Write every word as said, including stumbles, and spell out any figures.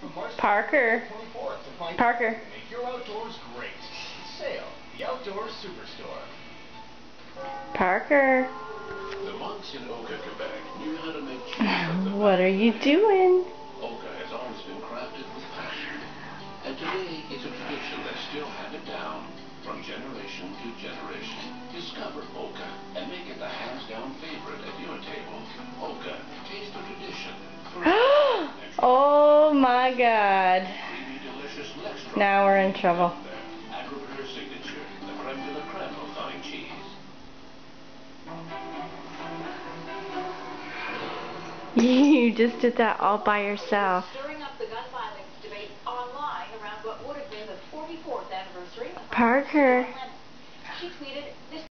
Parker. Parker. Make your outdoors great. Sail, the outdoor superstore. Parker. The monks in Oka, Quebec knew how to make cheese. What are you doing? Oka has always been crafted with passion. And today it's a tradition that's still handed down from generation to generation. Discover Oka and make it the hands-down favorite at your table. Oka, taste the tradition. Oh my God. Creamy, delicious Lextra. Now we're in trouble. Agribitter signature, the creme de la creme of fine cheese. You just did that all by yourself. Stirring up the gun violence debate online around what would have been the forty-fourth anniversary of Parker.